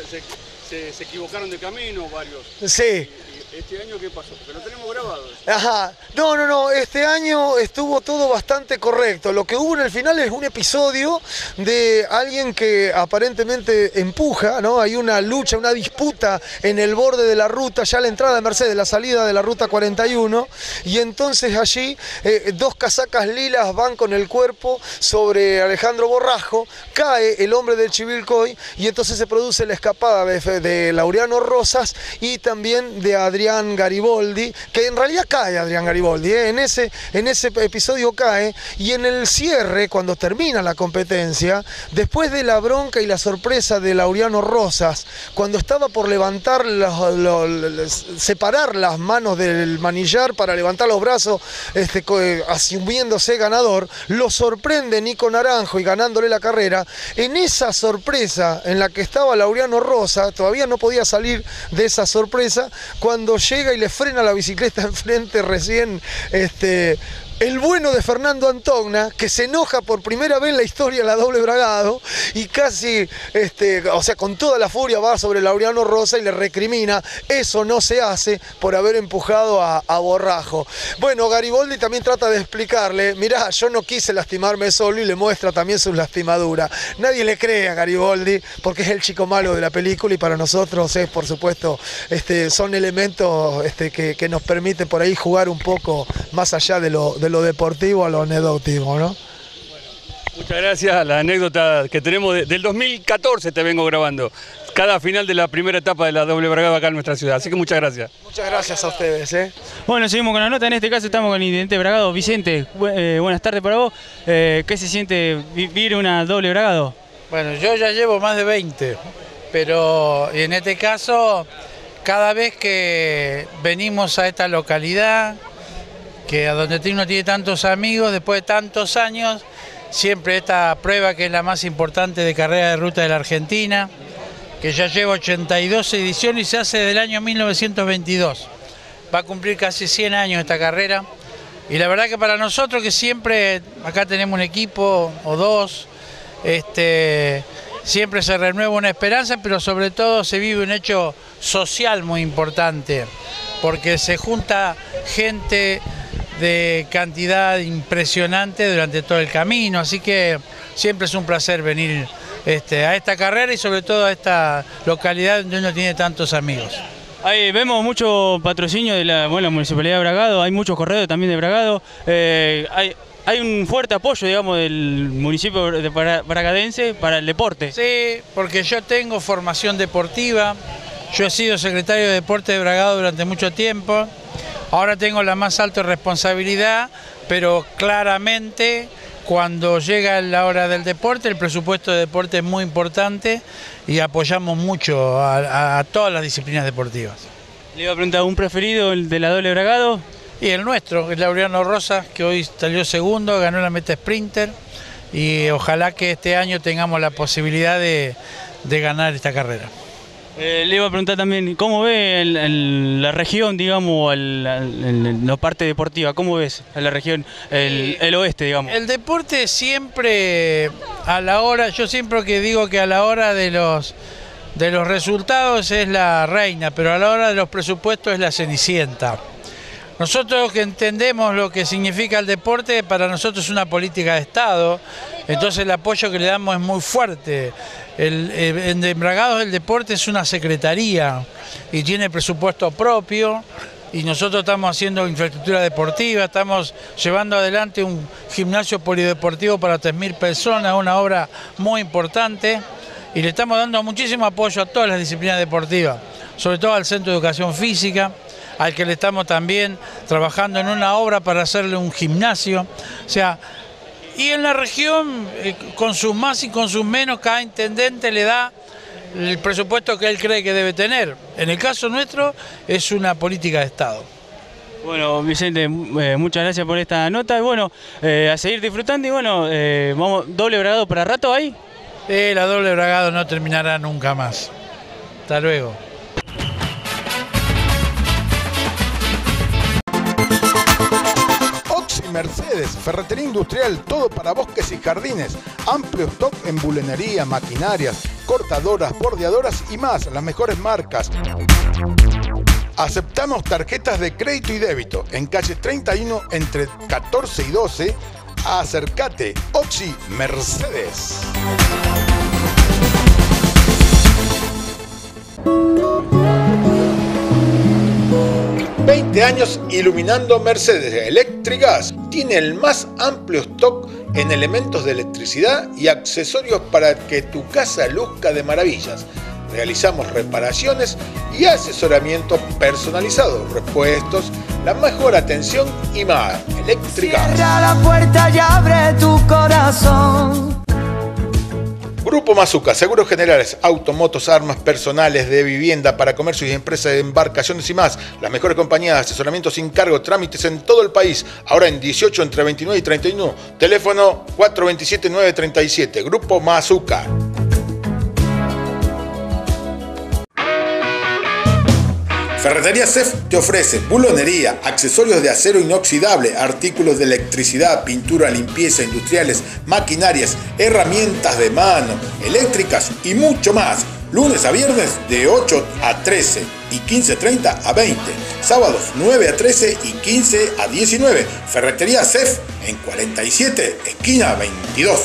se equivocaron de camino varios? Sí. ¿Este año qué pasó? Porque lo tenemos grabado. Ajá, no, este año estuvo todo bastante correcto. Lo que hubo en el final es un episodio de alguien que aparentemente empuja, ¿no? Hay una lucha, una disputa en el borde de la ruta, ya a la entrada de Mercedes, la salida de la ruta 41, y entonces allí 2 casacas lilas van con el cuerpo sobre Alejandro Borrajo, cae el hombre del Chivilcoy, y entonces se produce la escapada de Laureano Rosas y también de Adrián Gariboldi, que en realidad cae Adrián Gariboldi, en ese episodio cae, y en el cierre, cuando termina la competencia, después de la bronca y la sorpresa de Laureano Rosas, cuando estaba por levantar, separar las manos del manillar para levantar los brazos, asumiéndose ganador, lo sorprende Nico Naranjo y ganándole la carrera. En esa sorpresa en la que estaba Laureano Rosas, todavía no podía salir de esa sorpresa, cuando llega y le frena la bicicleta enfrente recién el bueno de Fernando Antogna, que se enoja por primera vez en la historia de la doble Bragado y casi, con toda la furia va sobre Laureano Rosa y le recrimina: eso no se hace, por haber empujado a Borrajo. Bueno, Gariboldi también trata de explicarle: mirá, yo no quise lastimarme solo, y le muestra también sus lastimaduras. Nadie le cree a Gariboldi porque es el chico malo de la película, y para nosotros es, por supuesto, son elementos que nos permiten por ahí jugar un poco más allá de lo deportivo a lo anecdótico, ¿no? Muchas gracias. La anécdota que tenemos del 2014 te vengo grabando. Cada final de la primera etapa de la doble Bragado acá en nuestra ciudad. Así que muchas gracias. Muchas gracias a ustedes. Bueno, seguimos con la nota. En este caso estamos con el intendente Bragado. Vicente, buenas tardes para vos. ¿Qué se siente vivir una doble Bragado? Bueno, yo ya llevo más de 20, pero en este caso, cada vez que venimos a esta localidad, que a donde uno tiene tantos amigos, después de tantos años, siempre esta prueba, que es la más importante de carrera de ruta de la Argentina, que ya lleva 82 ediciones y se hace del año 1922. Va a cumplir casi 100 años esta carrera, y la verdad que para nosotros, que siempre acá tenemos un equipo o dos, siempre se renueva una esperanza, pero sobre todo se vive un hecho social muy importante, porque se junta gente de cantidad impresionante durante todo el camino, así que siempre es un placer venir a esta carrera y sobre todo a esta localidad donde uno tiene tantos amigos. Ahí vemos mucho patrocinio de la Municipalidad de Bragado, hay muchos corredores también de Bragado, hay un fuerte apoyo, digamos, del municipio de bragadense para el deporte. Sí, porque yo tengo formación deportiva, yo he sido secretario de Deporte de Bragado durante mucho tiempo. Ahora tengo la más alta responsabilidad, pero claramente cuando llega la hora del deporte, el presupuesto de deporte es muy importante y apoyamos mucho a todas las disciplinas deportivas. Le iba a preguntar, ¿un preferido, el de la doble Bragado? Y el nuestro, es Laureano Rosas, que hoy salió segundo, ganó la meta sprinter, y ojalá que este año tengamos la posibilidad de ganar esta carrera. Le iba a preguntar también, ¿cómo ve la región, digamos, la parte deportiva? ¿Cómo ves a la región, el oeste, digamos? El deporte siempre, a la hora, yo siempre que digo que a la hora de los resultados es la reina, pero a la hora de los presupuestos es la cenicienta. Nosotros que entendemos lo que significa el deporte, para nosotros es una política de Estado, entonces el apoyo que le damos es muy fuerte. En Bragado el deporte es una secretaría y tiene presupuesto propio, y nosotros estamos haciendo infraestructura deportiva, estamos llevando adelante un gimnasio polideportivo para 3.000 personas, una obra muy importante, y le estamos dando muchísimo apoyo a todas las disciplinas deportivas, sobre todo al Centro de Educación Física, al que le estamos también trabajando en una obra para hacerle un gimnasio. O sea, y en la región, con sus más y con sus menos, cada intendente le da el presupuesto que él cree que debe tener. En el caso nuestro es una política de Estado. Bueno, Vicente, muchas gracias por esta nota. Y bueno, a seguir disfrutando y bueno, vamos, doble bragado para rato ahí. La doble bragado no terminará nunca más. Hasta luego. Mercedes, ferretería industrial, todo para bosques y jardines, amplio stock en bulenería, maquinarias, cortadoras, bordeadoras y más, las mejores marcas. Aceptamos tarjetas de crédito y débito en calle 31 entre 14 y 12. Acércate, Oxy Mercedes. Años iluminando Mercedes. Electrigas tiene el más amplio stock en elementos de electricidad y accesorios para que tu casa luzca de maravillas. Realizamos reparaciones y asesoramiento personalizado, repuestos, la mejor atención y más. Electrigas. Cierra la puerta y abre tu corazón. Grupo Mazuca, seguros generales, automotos, armas personales, de vivienda, para comercio y empresas de embarcaciones y más. Las mejores compañías de asesoramiento sin cargo, trámites en todo el país. Ahora en 18 entre 29 y 31. Teléfono 427-937. Grupo Mazuca. Ferretería CEF te ofrece bulonería, accesorios de acero inoxidable, artículos de electricidad, pintura, limpieza, industriales, maquinarias, herramientas de mano, eléctricas y mucho más. Lunes a viernes de 8 a 13 y 15:30 a 20. Sábados 9 a 13 y 15 a 19. Ferretería CEF en 47, esquina 22.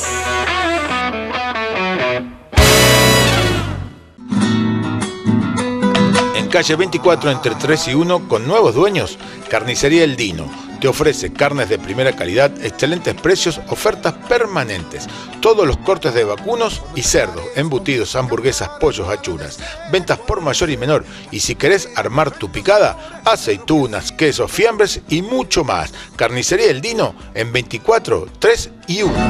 Calle 24 entre 3 y 1 con nuevos dueños. Carnicería El Dino te ofrece carnes de primera calidad, excelentes precios, ofertas permanentes. Todos los cortes de vacunos y cerdos, embutidos, hamburguesas, pollos, achuras. Ventas por mayor y menor. Y si querés armar tu picada, aceitunas, quesos, fiambres y mucho más. Carnicería El Dino en 24, 3 y 1.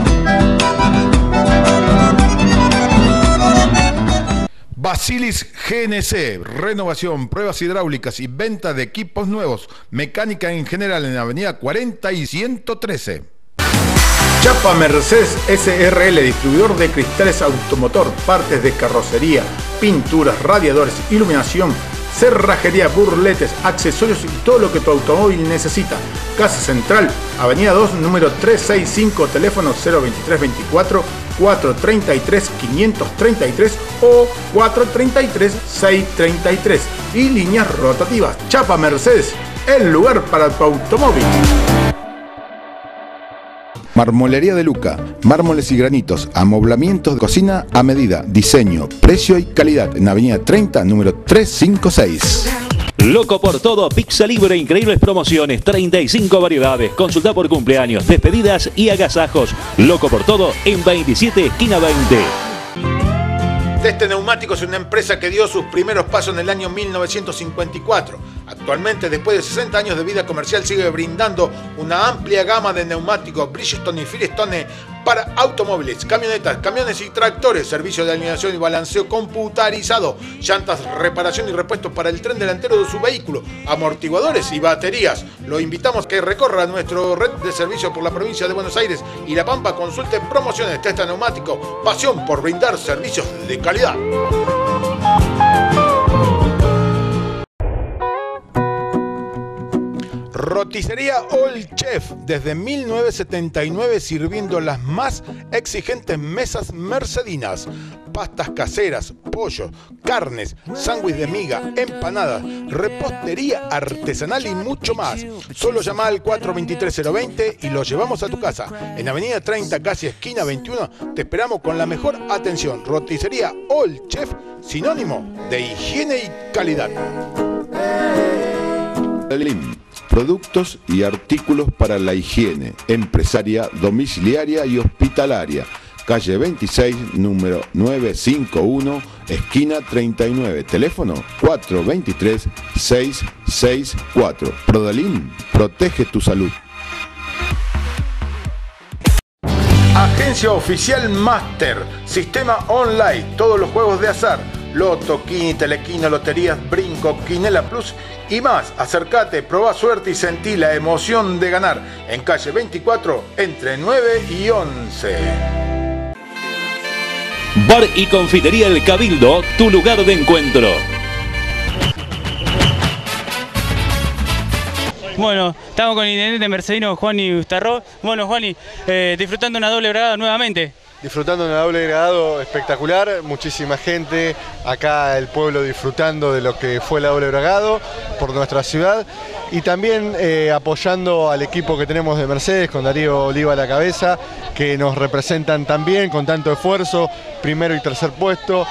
Basilis GNC, renovación, pruebas hidráulicas y venta de equipos nuevos, mecánica en general en Avenida 40 y 113. Chapa Mercedes SRL, distribuidor de cristales automotor, partes de carrocería, pinturas, radiadores, iluminación, cerrajería, burletes, accesorios y todo lo que tu automóvil necesita. Casa Central, Avenida 2, número 365, teléfono 02324 433 533 o 433 633 y líneas rotativas. Chapa Mercedes, el lugar para tu automóvil. Marmolería de Luca, mármoles y granitos, amoblamientos de cocina a medida, diseño, precio y calidad en Avenida 30, número 356. Loco por todo, pizza libre, increíbles promociones, 35 variedades, consulta por cumpleaños, despedidas y agasajos. Loco por todo en 27, esquina 20. Teste Neumáticos es una empresa que dio sus primeros pasos en el año 1954. Actualmente, después de 60 años de vida comercial, sigue brindando una amplia gama de neumáticos Bridgestone y Firestone para automóviles, camionetas, camiones y tractores, servicio de alineación y balanceo computarizado, llantas, reparación y repuestos para el tren delantero de su vehículo, amortiguadores y baterías. Lo invitamos a que recorra nuestro red de servicio por la provincia de Buenos Aires y La Pampa. Consulte promociones. Testa Neumático, pasión por brindar servicios de calidad. Roticería All Chef, desde 1979 sirviendo las más exigentes mesas mercedinas. Pastas caseras, pollo, carnes, sándwich de miga, empanadas, repostería artesanal y mucho más. Solo llama al 423-020 y lo llevamos a tu casa. En Avenida 30, casi esquina 21, te esperamos con la mejor atención. Roticería All Chef, sinónimo de higiene y calidad. Productos y artículos para la higiene, empresaria, domiciliaria y hospitalaria. calle 26, número 951, esquina 39, teléfono 423-664. Prodalín, protege tu salud. Agencia Oficial Master, sistema online, todos los juegos de azar, Loto, Kini, Telequino, Loterías, Brinco, Quinela Plus y más. Acércate, probá suerte y sentí la emoción de ganar. En calle 24, entre 9 y 11. Bar y Confitería El Cabildo, tu lugar de encuentro. Bueno, estamos con el intendente mercedino Juani Ustarró. Bueno, Juani, disfrutando una doble bragada nuevamente. Disfrutando de una doble bragado espectacular, muchísima gente, acá el pueblo disfrutando de lo que fue la doble bragado por nuestra ciudad y también apoyando al equipo que tenemos de Mercedes con Darío Oliva a la cabeza, que nos representan también con tanto esfuerzo, primero y tercer puesto.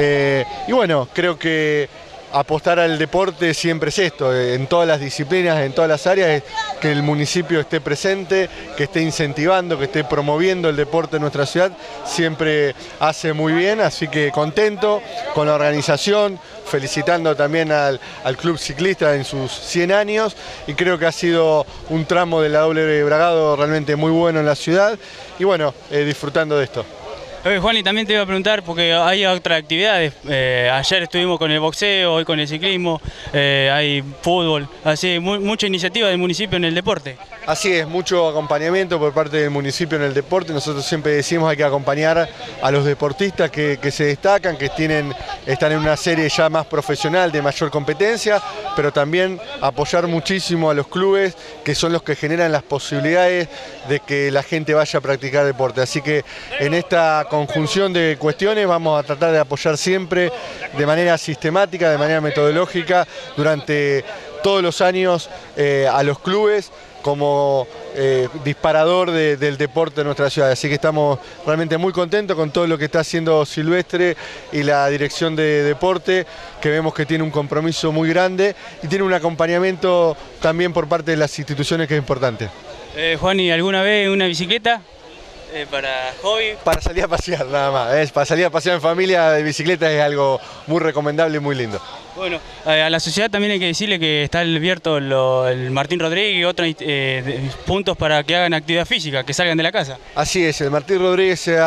Y bueno, creo que apostar al deporte siempre es esto, en todas las disciplinas, en todas las áreas, es que el municipio esté presente, que esté incentivando, que esté promoviendo el deporte en nuestra ciudad, siempre hace muy bien, así que contento con la organización, felicitando también al Club Ciclista en sus 100 años y creo que ha sido un tramo de la doble bragado realmente muy bueno en la ciudad y bueno, disfrutando de esto. Juan, y también te iba a preguntar, porque hay otras actividades, ayer estuvimos con el boxeo, hoy con el ciclismo, hay fútbol, así, mucha iniciativa del municipio en el deporte. Así es, mucho acompañamiento por parte del municipio en el deporte, nosotros siempre decimos hay que acompañar a los deportistas que se destacan, que están en una serie ya más profesional, de mayor competencia, pero también apoyar muchísimo a los clubes, que son los que generan las posibilidades de que la gente vaya a practicar deporte, así que en esta conjunción de cuestiones vamos a tratar de apoyar siempre de manera sistemática, de manera metodológica durante todos los años a los clubes como disparador del deporte de nuestra ciudad, así que estamos realmente muy contentos con todo lo que está haciendo Silvestre y la dirección de deporte, que vemos que tiene un compromiso muy grande y tiene un acompañamiento también por parte de las instituciones que es importante. Juan, ¿y alguna vez una bicicleta? Para hobby. Para salir a pasear nada más, para salir a pasear en familia de bicicleta es algo muy recomendable y muy lindo. Bueno, a la sociedad también hay que decirle que está abierto el Martín Rodríguez y otros puntos para que hagan actividad física, que salgan de la casa. Así es, el Martín Rodríguez se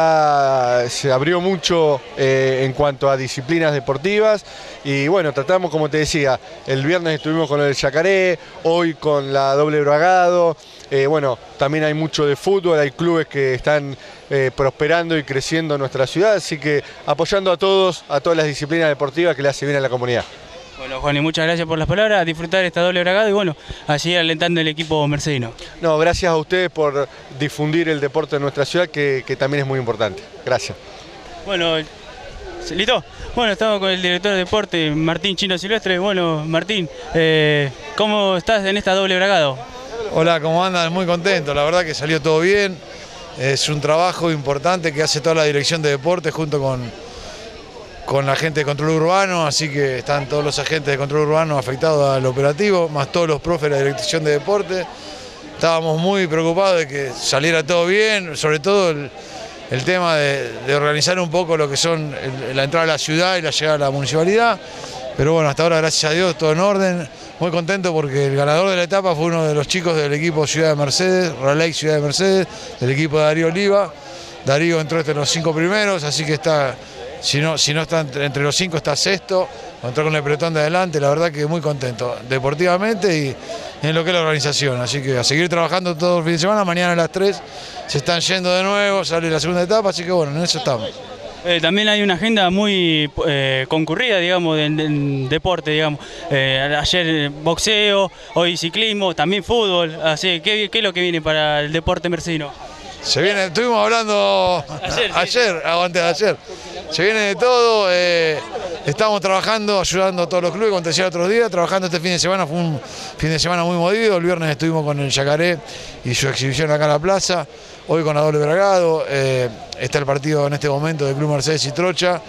abrió mucho en cuanto a disciplinas deportivas y bueno, tratamos, como te decía, el viernes estuvimos con el Yacaré, hoy con la doble bragado. Bueno, también hay mucho de fútbol, hay clubes que están prosperando y creciendo en nuestra ciudad, así que apoyando a todas las disciplinas deportivas que le hace bien a la comunidad. Bueno, Juan, y muchas gracias por las palabras, a disfrutar esta doble bragada y bueno, a seguir alentando el equipo mercedino. No, gracias a ustedes por difundir el deporte en nuestra ciudad, que también es muy importante. Gracias. Bueno, ¿listo? Bueno, estamos con el director de deporte, Martín Chino Silvestre. Bueno, Martín, ¿cómo estás en esta doble bragado? Hola, ¿cómo andan? Muy contento, la verdad que salió todo bien. Es un trabajo importante que hace toda la dirección de deporte junto con la gente de control urbano, así que están todos los agentes de control urbano afectados al operativo, más todos los profes de la dirección de deporte. Estábamos muy preocupados de que saliera todo bien, sobre todo el tema de organizar un poco lo que son la entrada a la ciudad y la llegada a la municipalidad, pero bueno, hasta ahora gracias a Dios todo en orden. Muy contento porque el ganador de la etapa fue uno de los chicos del equipo Ciudad de Mercedes, Raleigh Ciudad de Mercedes, del equipo de Darío Oliva. Darío entró entre los 5 primeros, así que está, si no está entre los 5 está sexto, entró con el pelotón de adelante, la verdad que muy contento, deportivamente y en lo que es la organización. Así que a seguir trabajando todo el fin de semana, mañana a las 3 se están yendo de nuevo, sale la segunda etapa, así que bueno, en eso estamos. También hay una agenda muy concurrida, digamos, en deporte, digamos. Ayer boxeo, hoy ciclismo, también fútbol. Así que, ¿qué es lo que viene para el deporte mercedino? Se viene, estuvimos hablando ayer. Se viene de todo, estamos trabajando, ayudando a todos los clubes, como te decía otros días, trabajando este fin de semana, fue un fin de semana muy movido. El viernes estuvimos con el Yacaré y su exhibición acá en la plaza. Hoy con la doble bragado, está el partido en este momento del Club Mercedes y Trocha,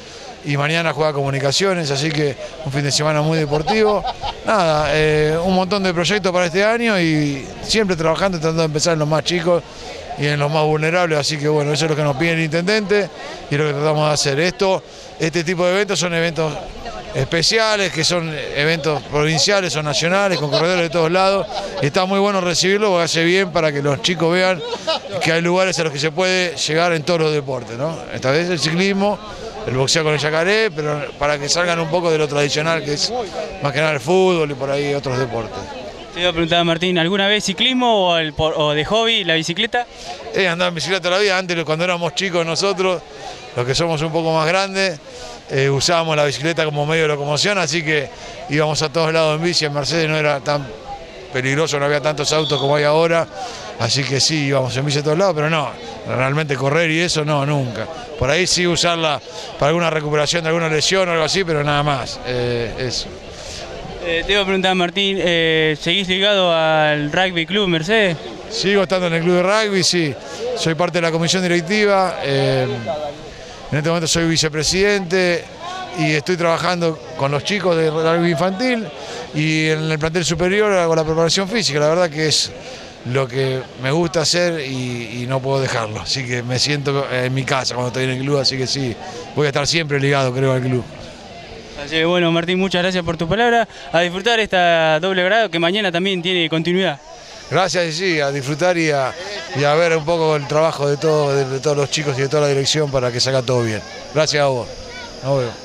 y mañana juega Comunicaciones, así que un fin de semana muy deportivo. Nada, un montón de proyectos para este año y siempre trabajando, tratando de empezar en los más chicos y en los más vulnerables, así que bueno, eso es lo que nos pide el intendente y lo que tratamos de hacer. Este tipo de eventos son eventos especiales, que son eventos provinciales o nacionales, con corredores de todos lados. Está muy bueno recibirlo porque hace bien para que los chicos vean que hay lugares a los que se puede llegar en todos los deportes, ¿no? Esta vez el ciclismo, el boxeo con el yacaré, pero para que salgan un poco de lo tradicional, que es más que nada el fútbol y por ahí otros deportes. Te iba a preguntar, Martín, ¿alguna vez ciclismo o de hobby la bicicleta? Andaba en bicicleta toda la vida, antes cuando éramos chicos nosotros, los que somos un poco más grandes, usábamos la bicicleta como medio de locomoción, así que íbamos a todos lados en bici. En Mercedes no era tan peligroso, no había tantos autos como hay ahora, así que sí, íbamos en bici a todos lados, pero no, realmente correr y eso no, nunca. Por ahí sí usarla para alguna recuperación de alguna lesión o algo así, pero nada más, eso. Te iba a preguntar, Martín, ¿seguís ligado al Rugby Club Mercedes? Sigo estando en el club de rugby, sí, soy parte de la comisión directiva, en este momento soy vicepresidente y estoy trabajando con los chicos de rugby infantil y en el plantel superior hago la preparación física. La verdad que es lo que me gusta hacer y no puedo dejarlo, así que me siento en mi casa cuando estoy en el club, así que sí, voy a estar siempre ligado, creo, al club. Así que bueno, Martín, muchas gracias por tu palabra, a disfrutar esta doble grado que mañana también tiene continuidad. Gracias, y sí, a disfrutar y a ver un poco el trabajo de todos los chicos y de toda la dirección para que salga todo bien. Gracias a vos. Nos vemos.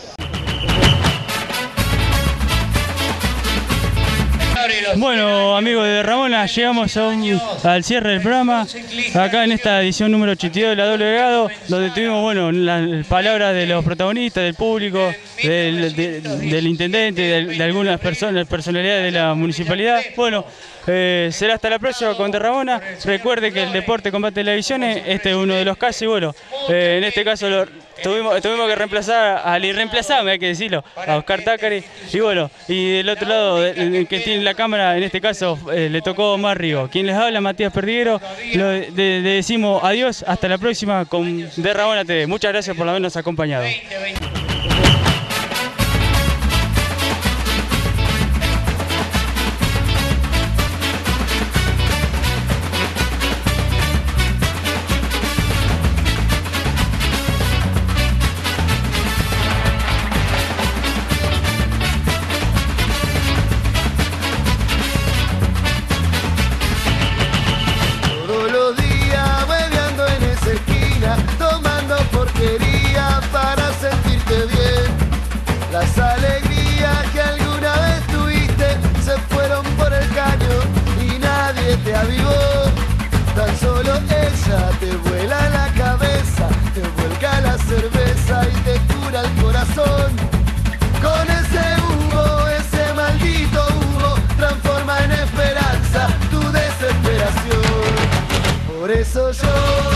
Bueno, amigos de Ramona, llegamos al cierre del programa, acá en esta edición número 82 de la doble grado, donde tuvimos, bueno, las palabras de los protagonistas, del público, del intendente, de algunas personalidades de la municipalidad. Bueno, será hasta la próxima con Ramona. Recuerde que el deporte combate las adicciones, este es uno de los casos y bueno, en este caso tuvimos que reemplazar al irreemplazable, hay que decirlo, a Oscar Tácari, y bueno, y del otro lado, el que tiene la cámara, en este caso le tocó Omar Rigo. Quien les habla, Matías Perdiguero, le decimos adiós, hasta la próxima con De Ramona TV. Muchas gracias por habernos acompañado. Las alegrías que alguna vez tuviste se fueron por el caño y nadie te avivó. Tan solo ella te vuela la cabeza, te vuelca la cerveza y te cura el corazón. Con ese humo, ese maldito humo, transforma en esperanza tu desesperación. Por eso yo